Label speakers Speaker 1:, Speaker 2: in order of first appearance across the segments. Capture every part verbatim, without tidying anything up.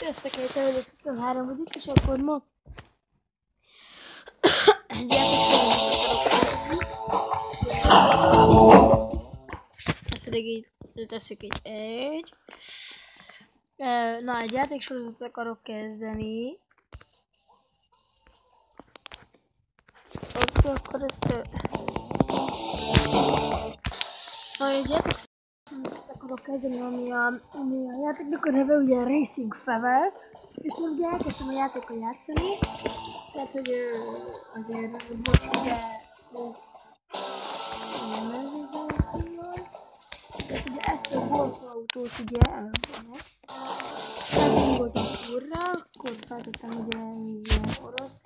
Speaker 1: Sziasztok, egy terület huszonhárom vagyok, és akkor ma egy játéksorozatot teszik így egy. Na, egy játéksorozatot akarok kezdeni. Oké, akkor ezt... Na, egy játéksorozatot akarok kezdeni, ami a, ami a játéknak a neve ugye Racing Fever. És most ugye elkezdtem a játékkal játszani. Tehát, hogy azért most ugye... Tehát ugye ezt a golfautót ugye elvonják. Felgondoltam furra, akkor feltettem ugye ilyen orosz.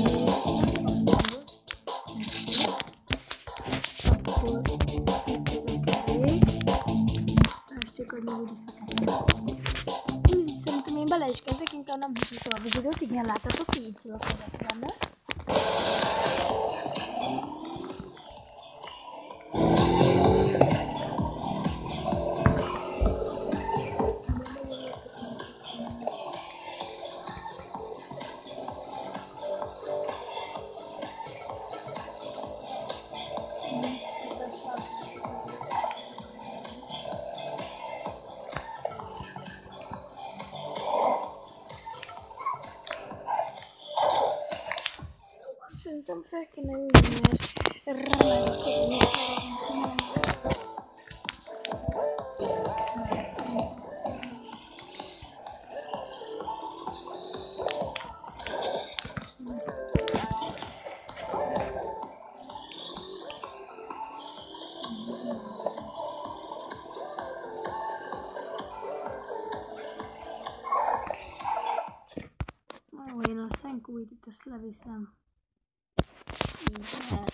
Speaker 1: Akkor ezek elég. Másik adni úgy fekete. Szerintem én bele is kezdek, inkább nem húzom tovább az időt. Igen, láthatok, így tudok ezek benne. Szerintem fel kéne ülni, mert rámegyek. Ó, én a szenkújt itt ezt leviszem. Yeah.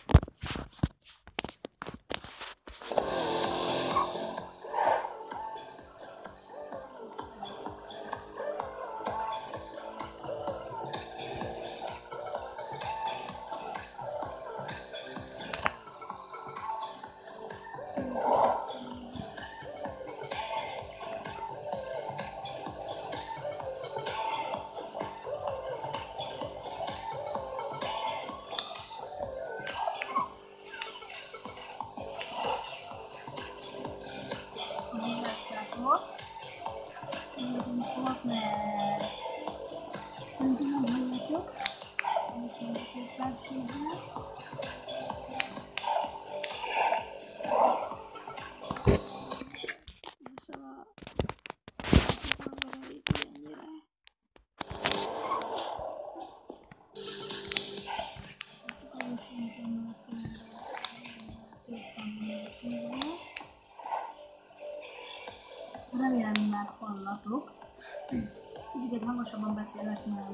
Speaker 1: Remélem, már hallatok. Kicsit hangosabban beszélek, mert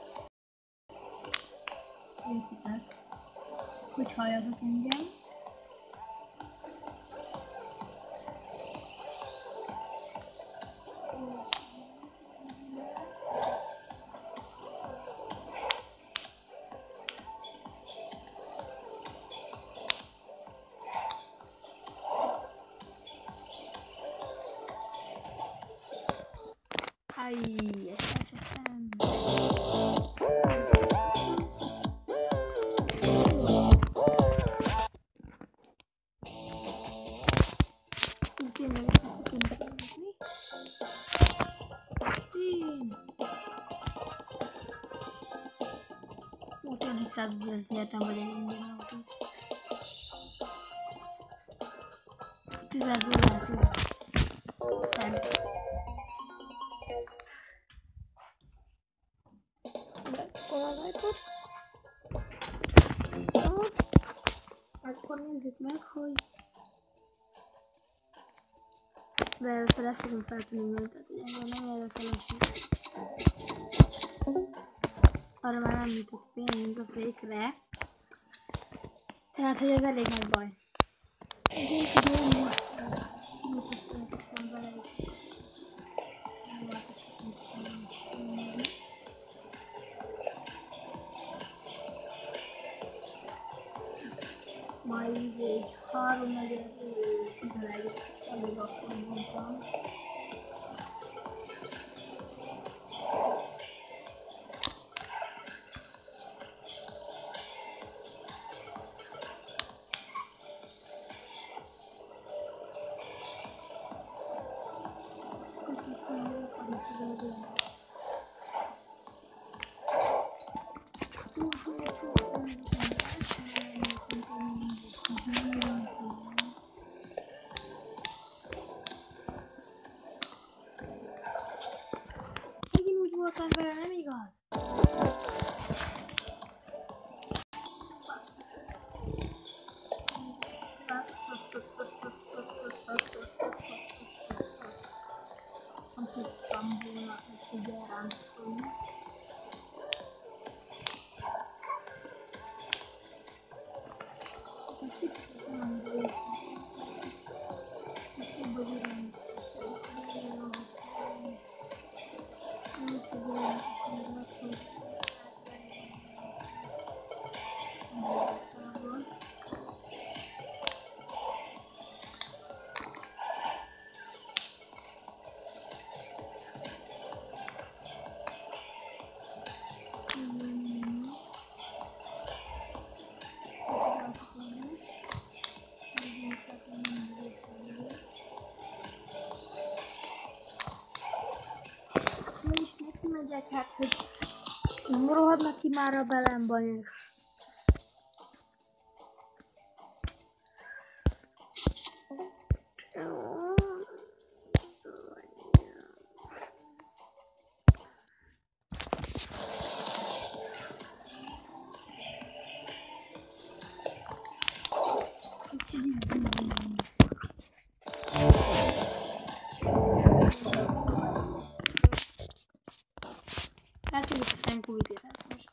Speaker 1: értitek, hogy halljatok engem. Ai, estem. Úton százezret nyertem, vagy egy ingyen autót. tízezer dollár. Thanks. Akkor nézzük meg, hogy... De először ezt fogom feltenni, tehát ugye nem érdekel az is. Arra már nem jutott pénz a fékre. Tehát, hogy ez elég nagy baj. Én tudom, hogy most aztán vele is. Majd egy három negyed tizenegy, amíg akkor mondtam. Megint úgy voltam vele, nem igaz? Nem tudtam volna, hogy figyel rám szólni. Egy kicsit nem bőszik. Jobb az irány. Nem figyelem, és még lakom. És neki megyek, hát hogy nem rohadnak ki már a belemba is. Eltűnik a Szenko videót most.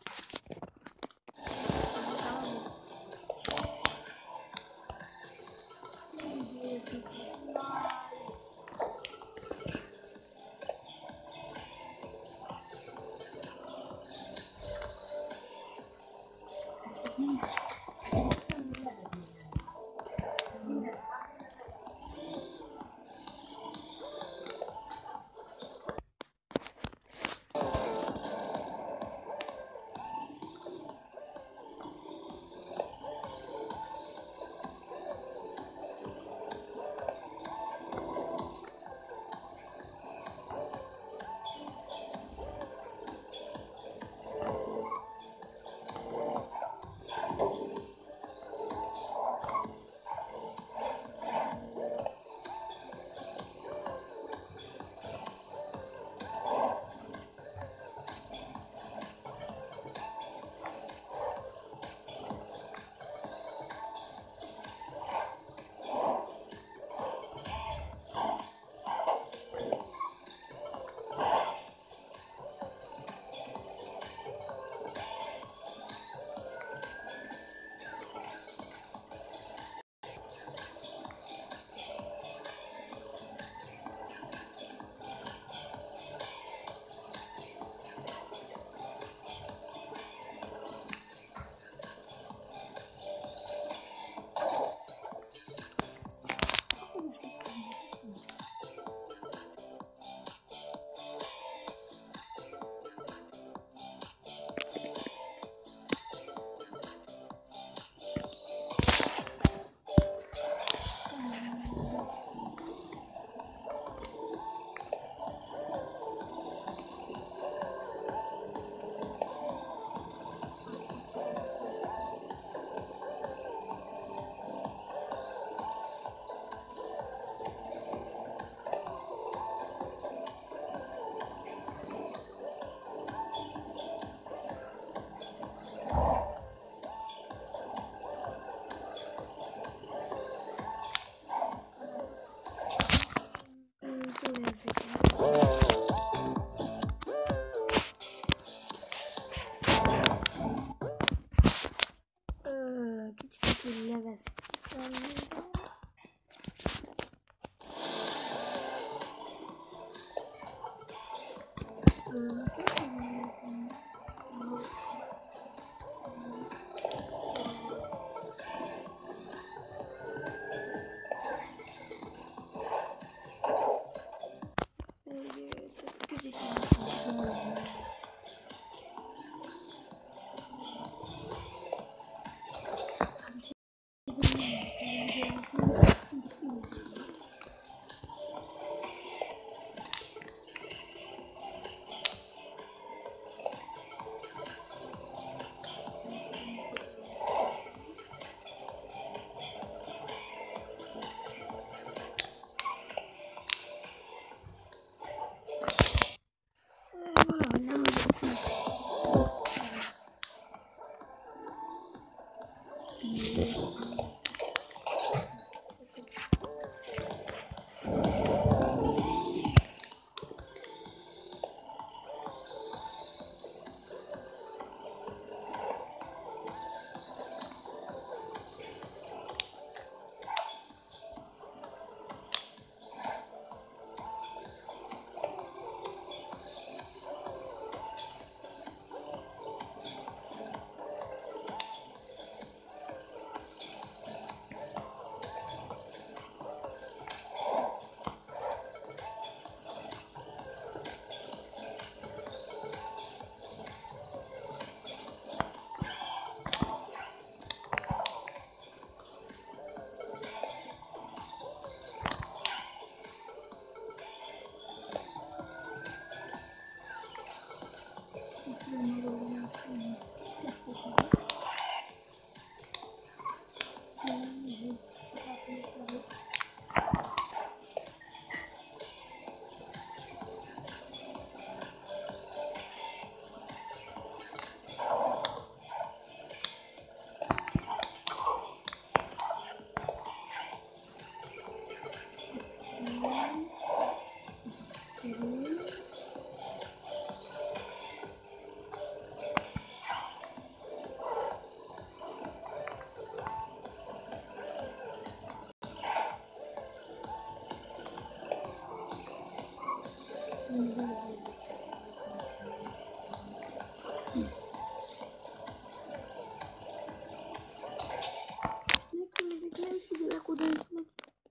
Speaker 1: Neki még nem figyelek oda is neki.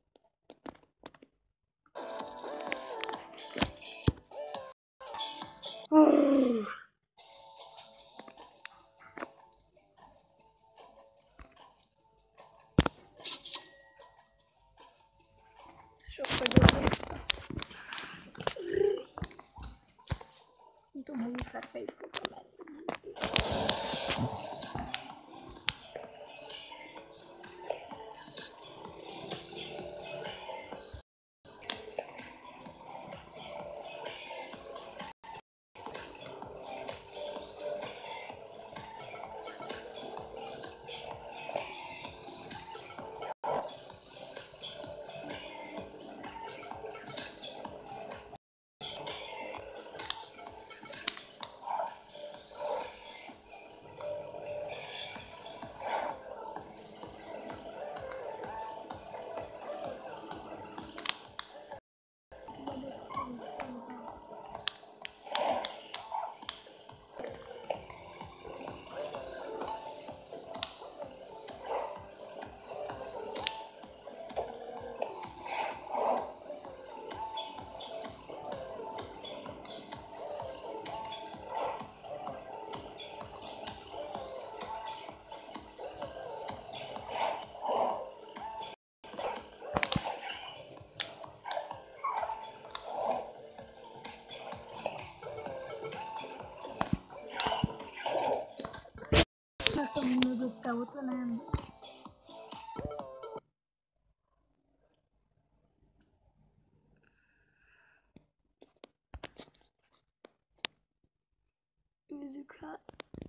Speaker 1: Oh. Sokkal gyorsabb. Nem tudom, hogy felfelé fogom menni. Nem mögötte ott van, nem. Nézzük hát.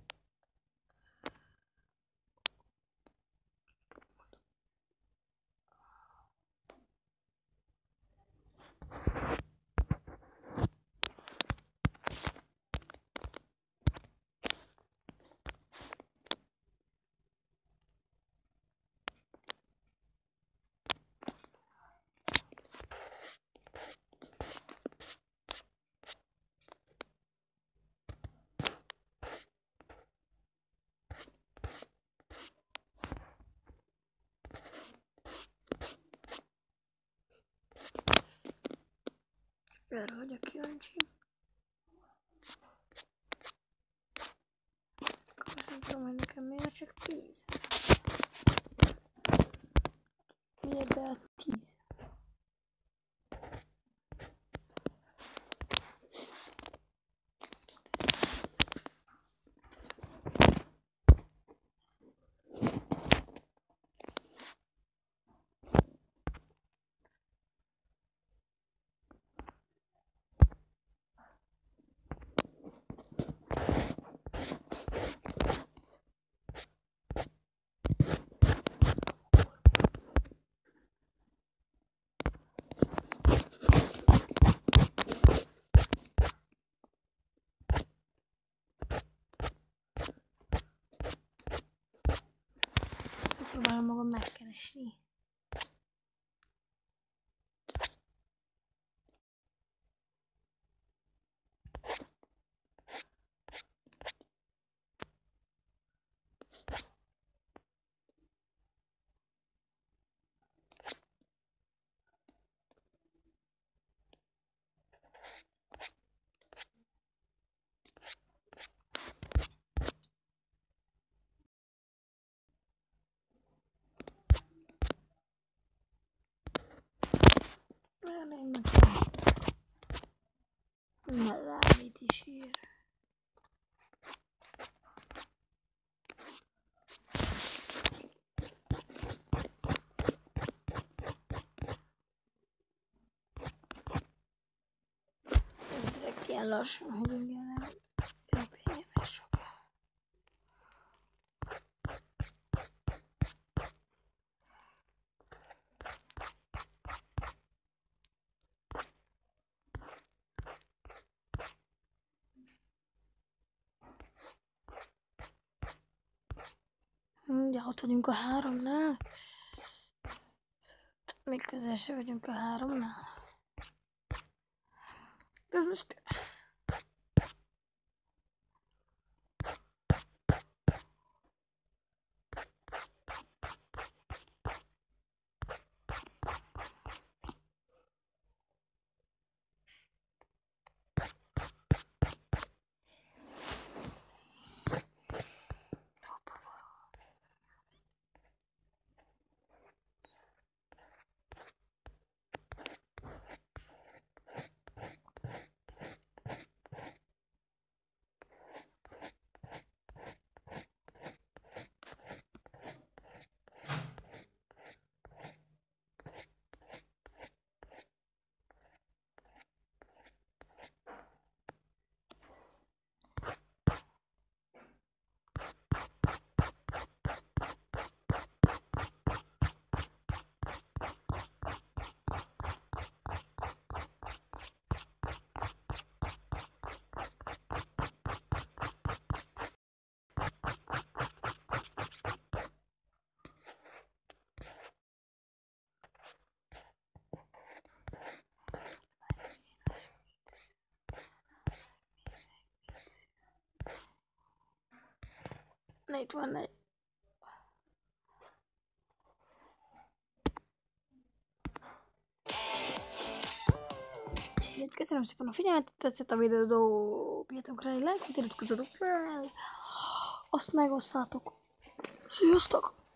Speaker 1: Erre vagyok kíváncsi. Akkor most nem tudom, hogy nekem miért csak tíz. Miért be a tíz? Próbálom magam megkeresni. Nem mert rá mit is ír. Ezek ilyen lassan, hogy igen nem történjen soká. Ja, ott vagyunk a háromnál. Még közel se vagyunk a háromnál. Ez most... Na, itt van egy... Köszönöm szépen a figyelmet, tetszett a videó, dobjatok rá egy lájkot, iratkozzatok fel, azt megosszátok. Sziasztok!